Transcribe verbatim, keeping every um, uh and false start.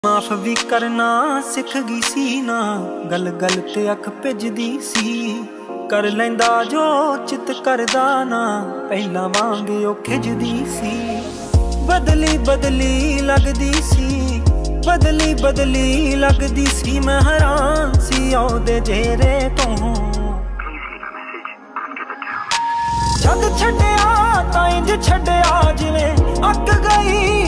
माफ भी करना सिख गई सी ना, गल गल ते अख भिजदी सी। कर लैंदा जो चित करदा ना, पहला वांग ओ खिजदी सी। बदली बदली लगदी सी, बदली बदली लगदी सी। मैं हैरान सी ओदे चेहरे तो। जग छड्डिया तां इंज छड्डिया जिवें अक गई